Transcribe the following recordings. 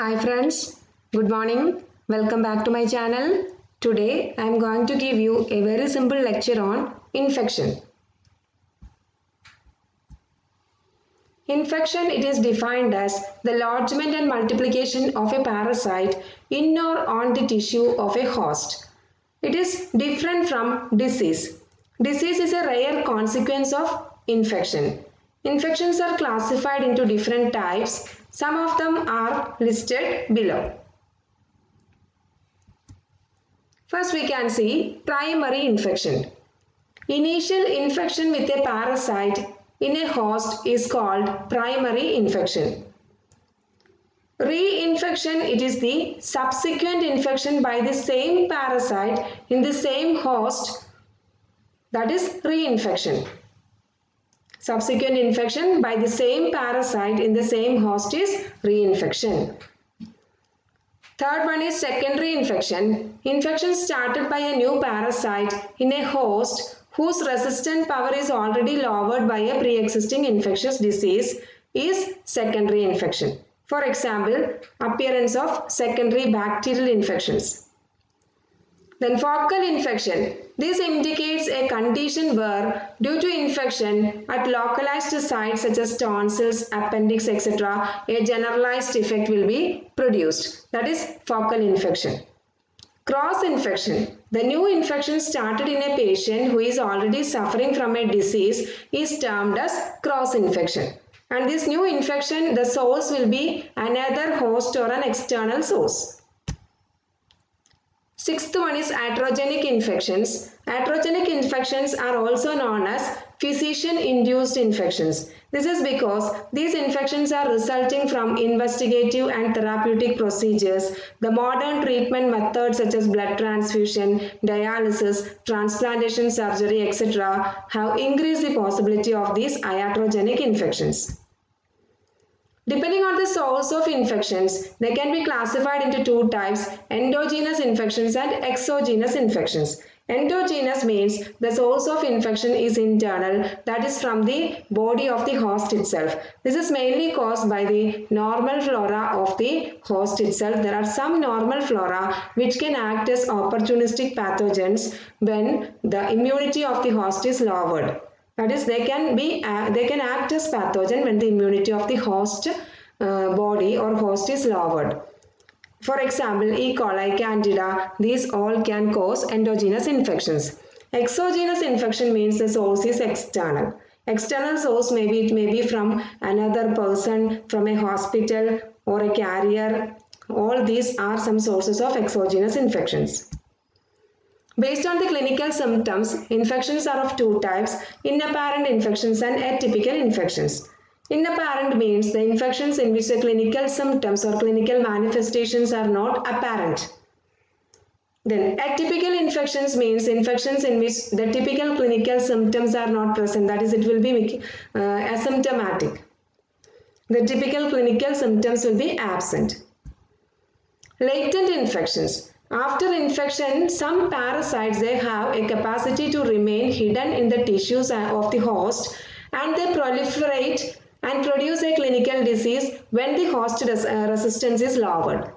Hi friends, good morning. Welcome back to my channel. Today I am going to give you a very simple lecture on infection. Infection, it is defined as the lodgement and multiplication of a parasite in or on the tissue of a host. It is different from disease. Disease is a rare consequence of infection. Infections are classified into different types. Some of them are listed below. First we can see primary infection. Initial infection with a parasite in a host is called primary infection. Reinfection, it is the subsequent infection by the same parasite in the same host, that is reinfection. Subsequent infection by the same parasite in the same host is reinfection. Third one is secondary infection. Infection started by a new parasite in a host whose resistant power is already lowered by a pre-existing infectious disease is secondary infection. For example, appearance of secondary bacterial infections. Then focal infection. This indicates a condition where due to infection at localized sites such as tonsils, appendix, etc., a generalized effect will be produced. That is focal infection. Cross infection. The new infection started in a patient who is already suffering from a disease is termed as cross infection. And this new infection, the source will be another host or an external source. Sixth one is iatrogenic infections. Iatrogenic infections are also known as physician-induced infections. This is because these infections are resulting from investigative and therapeutic procedures. The modern treatment methods such as blood transfusion, dialysis, transplantation surgery, etc. have increased the possibility of these iatrogenic infections. Depending on the source of infections, they can be classified into two types, endogenous infections and exogenous infections. Endogenous means the source of infection is internal, that is from the body of the host itself. This is mainly caused by the normal flora of the host itself. There are some normal flora which can act as opportunistic pathogens when the immunity of the host is lowered. That is, they can act as pathogen when the immunity of the host body or host is lowered. For example, E. coli, Candida, these all can cause endogenous infections. Exogenous infection means the source is external. External source it may be from another person, from a hospital or a carrier. All these are some sources of exogenous infections. Based on the clinical symptoms, infections are of two types, inapparent infections and atypical infections. Inapparent means the infections in which the clinical symptoms or clinical manifestations are not apparent. Then atypical infections means infections in which the typical clinical symptoms are not present, that is, it will be asymptomatic. The typical clinical symptoms will be absent. Latent infections. After infection, some parasites, they have a capacity to remain hidden in the tissues of the host and they proliferate and produce a clinical disease when the host resistance is lowered.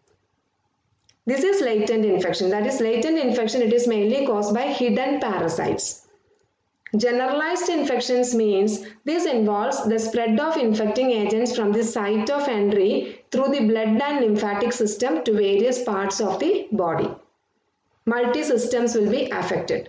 This is latent infection. That is, latent infection, it is mainly caused by hidden parasites. Generalized infections means this involves the spread of infecting agents from the site of entry through the blood and lymphatic system to various parts of the body. Multi-systems will be affected.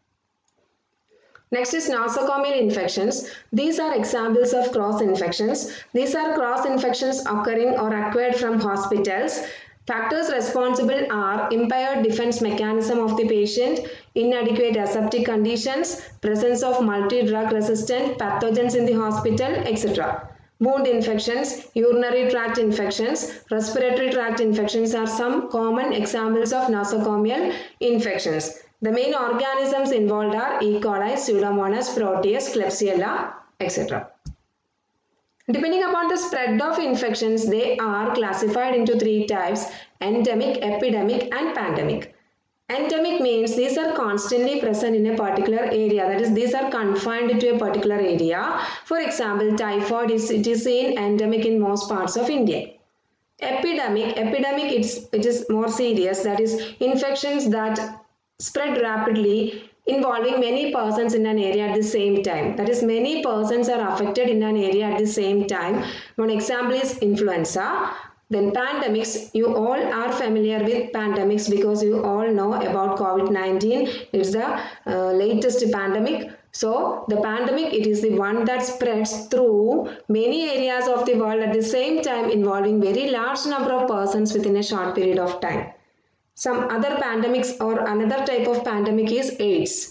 Next is nosocomial infections. These are examples of cross infections. These are cross infections occurring or acquired from hospitals. Factors responsible are impaired defense mechanism of the patient, inadequate aseptic conditions, presence of multi-drug resistant pathogens in the hospital, etc. Wound infections, urinary tract infections, respiratory tract infections are some common examples of nosocomial infections. The main organisms involved are E. coli, Pseudomonas, Proteus, Klebsiella, etc. Depending upon the spread of infections, they are classified into three types: endemic, epidemic and pandemic. Endemic means these are constantly present in a particular area, that is, these are confined to a particular area. For example, typhoid is seen endemic in most parts of India. Epidemic, it is more serious, that is infections that spread rapidly involving many persons in an area at the same time. That is, many persons are affected in an area at the same time. One example is influenza. Then pandemics, you all are familiar with pandemics because you all know about COVID-19. It's the latest pandemic. So the pandemic, it is the one that spreads through many areas of the world at the same time involving very large number of persons within a short period of time. Some other pandemics or another type of pandemic is AIDS.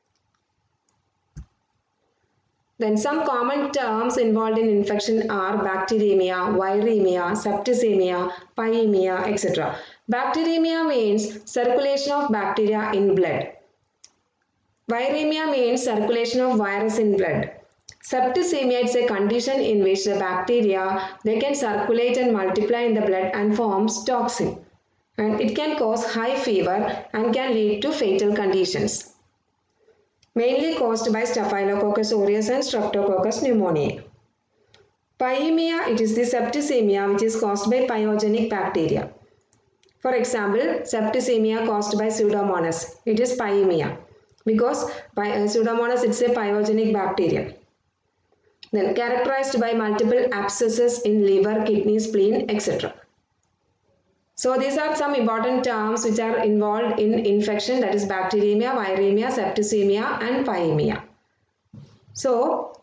Then some common terms involved in infection are bacteremia, viremia, septicemia, pyemia, etc. Bacteremia means circulation of bacteria in blood. Viremia means circulation of virus in blood. Septicemia is a condition in which the bacteria, they can circulate and multiply in the blood and forms toxin. And it can cause high fever and can lead to fatal conditions, mainly caused by Staphylococcus aureus and Streptococcus pneumoniae. Pyemia, it is the septicemia which is caused by pyogenic bacteria. For example, septicemia caused by Pseudomonas, it is pyemia because Pseudomonas is a pyogenic bacteria. Then characterized by multiple abscesses in liver, kidney, spleen, etc. So these are some important terms which are involved in infection, that is bacteremia, viremia, septicemia and pyemia. So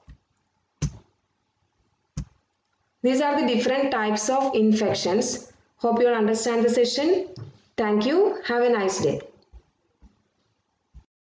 these are the different types of infections. Hope you understand the session. Thank you. Have a nice day.